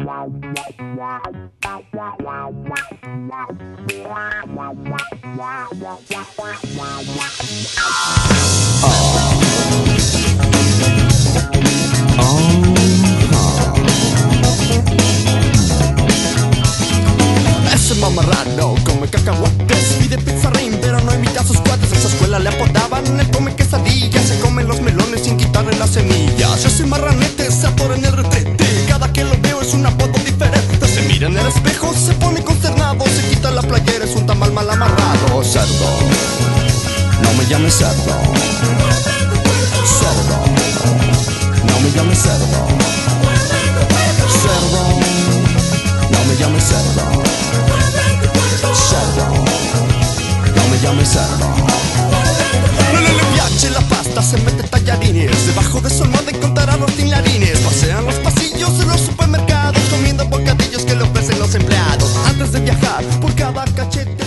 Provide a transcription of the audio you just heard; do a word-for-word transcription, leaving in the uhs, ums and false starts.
Ese mamarrano come cacahuates, pide pizza ring pero no invita a sus cuates. En su escuela le apodaban el come quesadillas, se come los melones sin quitarle las semillas. Ese marranete se atora en el retrete, cada que lo veo es un apodo diferente. Se mira en el espejo, se pone consternado, se quita la playera, es un tamal mal amarrado. Cerdo, no me llames cerdo. Cerdo, no me llames cerdo. Cerdo, no me llames cerdo. Cerdo, no me llames cerdo. No le, le piace la pasta, se mete tallarines, debajo de su almohada encontrará los tinlarines. Pasean los pasillos de los supermercados, comiendo bocadillos que le ofrecen los empleados. Antes de viajar por cada cachete